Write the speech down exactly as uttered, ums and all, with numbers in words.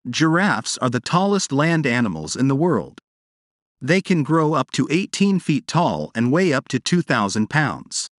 Giraffes are the tallest land animals in the world. They can grow up to eighteen feet tall and weigh up to two thousand pounds.